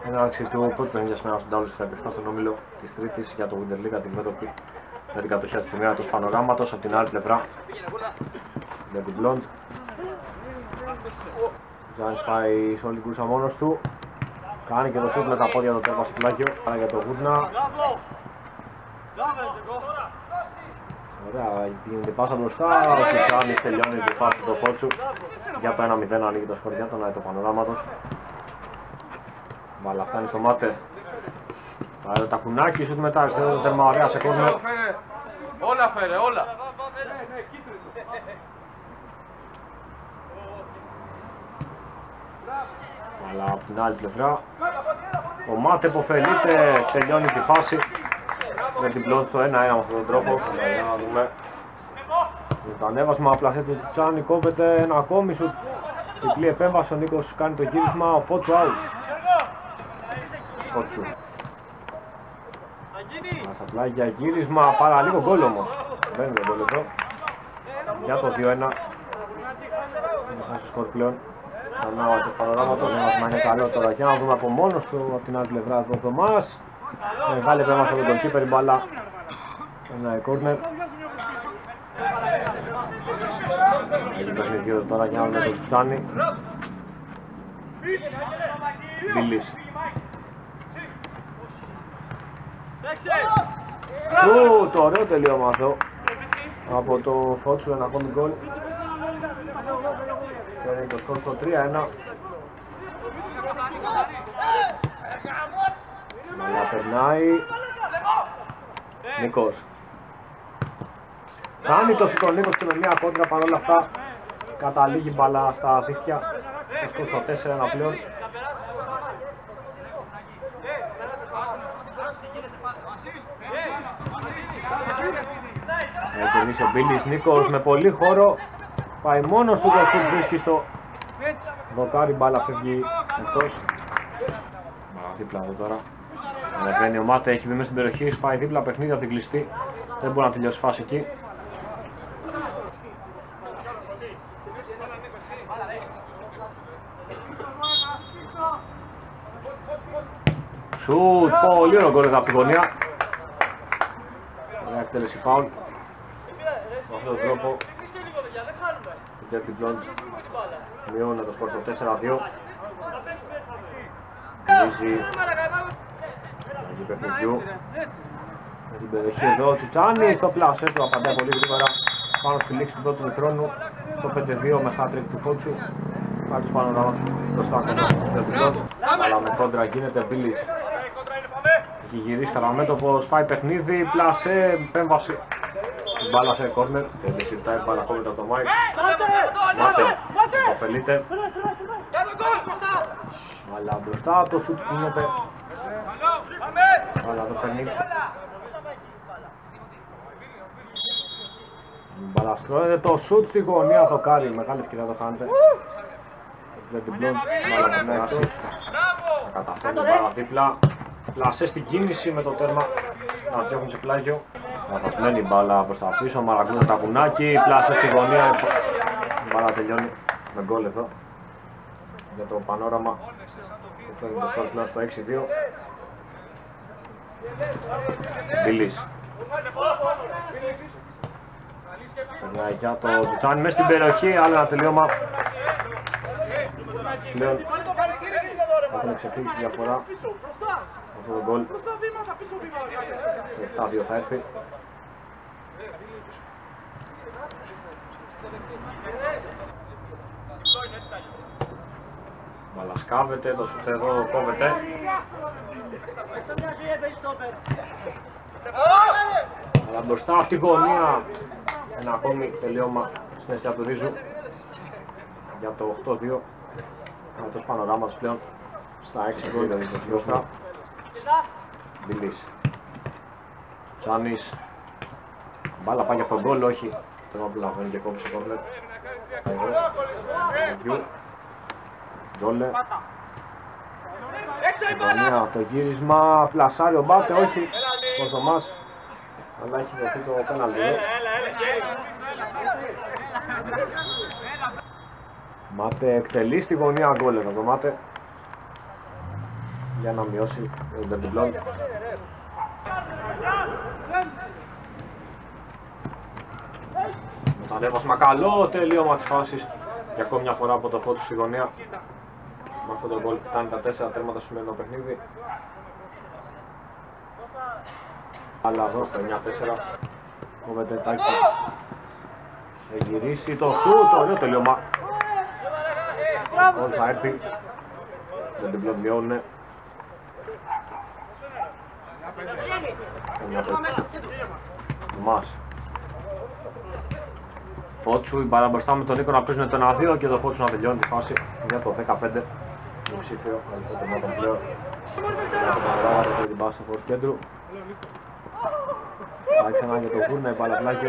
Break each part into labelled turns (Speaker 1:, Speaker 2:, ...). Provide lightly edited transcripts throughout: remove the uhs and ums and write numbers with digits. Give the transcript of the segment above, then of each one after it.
Speaker 1: έναρξη του πρώτου παιχνίδια σήμερα στον Τάβλος που θα επιφθάσει στον όμιλο της Τρίτης για το Winter League αντιμέτωπη με την κατοχή της σημεία του Πανοράματος. Από την άλλη πλευρά με την Blond. Ο Ζάνης πάει σε όλη την κούρσα μόνος του. Κάνει και το σούτ με τα πόδια το τέρμα στο πλάγιο. Άρα για το Γούντνα. Ωραία, γίνεται πάσα μπροστά. Ο Κιτσάνης τελειώνει την φάση του Φότσου. Για το 1-0 ανοίγει το σκορ για τον Άιτο Πανοράματος. Μπάλα φτάνει στο Μάτε. Πάρε τα κουνάκι, σούτ μετά αριστερό το τέρμα, ωραία σε κόρνερ.
Speaker 2: Όλα φέρε, όλα.
Speaker 1: Αλλά από την άλλη πλευρά ο Μάτε υποφελείται, τελειώνει τη φάση με την Blond στο 1-1 με αυτόν τον τρόπο. Για να δούμε το ανέβασμα, πλασέ του Τσάνι, κόβεται ένα ακόμη σουτ. Διπλή επέμβαση, ο Νίκος κάνει το γύρισμα, ο Φότσου out. Φότσου. Μας απλά για γύρισμα, παραλίγο γκολ όμως. Μπαίνει το γκολ εδώ. Για το 2-1. Είναι σαν στο σκορ πλέον. Ξανά του Πανοράματος, να είναι καλό τώρα. Για να δούμε από μόνος του, από την άλλη πλευρά εδώ το Θωμάς. Μεγάλη επέμβαση από τον keeper, η μπάλα. Ένα κόρνερ. Έχει παιχνίδι εδώ τώρα για να δούμε το Τσάνι. Μπίλης. Το ωραίο τελείωμα αυτό από το Φότσου, ένα ακόμη γκολ. Είναι το σκορ στο 3-1. Μαλά περνάει. Νίκος. Κάνει το σηκώ Νίκος και με μια κόντρα, παρόλα αυτά καταλήγει μπαλά στα δίχτυα. Το σκορ στο 4-1 πλέον. Έχει κερδίσει ο Μπίλης, Νίκος με πολύ χώρο. Πάει μόνος του, το σουτ βρίσκει στο δοκάρι, μπάλα φεύγει εκτός. Δίπλα εδώ τώρα. Ανεβαίνει ο Μάτε, έχει μπει μέσα στην περιοχή, σπάει δίπλα παιχνίδι από την κλειστή. Δεν μπορεί να τελειώσει φάση εκεί. Σουτ, πολύ ωραίο γκολ από τη γωνία. Ωραία εκτέλεση φάουλ. Με αυτόν τον τρόπο για την Blond μειώνει το σκορ στο 4-2. Γυρίζει του παιχνιδιού με την περιοχή εδώ ο Τσουτσάνη στο πλάσο του, απαντάει πολύ γρήγορα πάνω στη λήξη του πρώτου μικρόνου στο 5-2 με hat-trick του Φότσου. Πάει τους Πανοράματος μπροστά κοντά, αλλά με κόντρα γίνεται. Μπίλης έχει γυρίσει κατά μέτωπο, σπάει παιχνίδι, πλασέ, επέμβαση. Την μπάλα σε κόρνερ, δεν συζητάει, μπάλα κόβεται από το Μάικ. Μάτε, υποφελείται. Αλλά μπροστά το σουτ γίνεται. Αλλά το παίρνει. Μπάλα στρώεται το σουτ στη γωνία, το κάρι, μεγάλη ευκαιρία το κάνετε. Δεν την Blond, μπάλα να περάσει. Θα καταφέρει την μπάλα δίπλα. Πλασέ στην κίνηση με το τέρμα να διώχνει σε πλάγιο. Λαθασμένη μπάλα προς τα πίσω, μαραγκούν τα κουνάκι, πλάσε στη γωνία. Η μπάλα τελειώνει με γκολ εδώ για το Πανόραμα που φέρνει το σκορ πλέον στο 6-2. Μπίλης. Περνάει για το Τσουτσάνι μέσα στην περιοχή, άλλο ένα τελείωμα. Πλέον έχουν ξεφύγει διαφορά. Αυτό το γκολ. Το 7-2 θα έρθει. Μπαλασκάβεται, το σουτ εδώ κόβεται. Αλλά μπροστά από τη γωνία ένα ακόμη τελείωμα στην αιστεία του Ρίζου για το 8-2. Το Πανοράματος πλέον στα 6 γκολ μπροστά. Μπίλης. Τσάνης. Μπάλα πάει για αυτόν τον γκολ, όχι. Θέλω να προλαβαίνει και κόβει σε κόρνερ. Τζόλε. Γωνία, το γύρισμα, πλασάρει ο Μπάτε, όχι. Ο Θωμάς. Αλλά έχει δοθεί το πέναλτι. Μάτε εκτελεί στη γωνία γκολ εδώ το Μάτε. για να μειώσει τον τερδιπλόν. Το ανέβασμα καλό, τελείωμα της φάσης για ακόμη μια φορά από το Φώτου στη γωνία. Με αυτό το γκολ φτάνει τα 4 τέρματα στο σημερινό παιχνίδι. Αλλά εδώ στο 9-4 ο Βεντετάκης έχει γυρίσει το σουτ, ωραίο τελείωμα. Γκολ θα έρθει, δεν την πλωδιώνουνε. Μας Φώτσου, η μπάλα μπροστά με τον Νίκο να παίζουν το 1-2 και το Φώτσου να τελειώνει τη φάση για το 15. Υποψήφιο, το τεμάτων πλέον. Για το παραβάζει την πάσα στο κέντρου. Πάει ξανά για το Βούρνα, η μπάλα πλάγιο.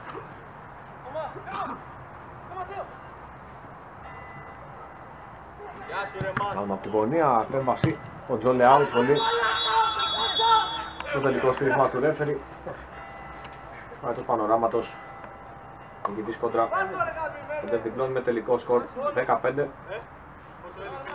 Speaker 1: Κάνουμε από τη γωνία, επέμβαση, ο Τζόλε out, πολύ. Το τελικό σφύριγμα του ρέφερη. Πάει το πανοράματος. Νικητής κόντρα. Το διπλώνει με τελικό σκορ 15.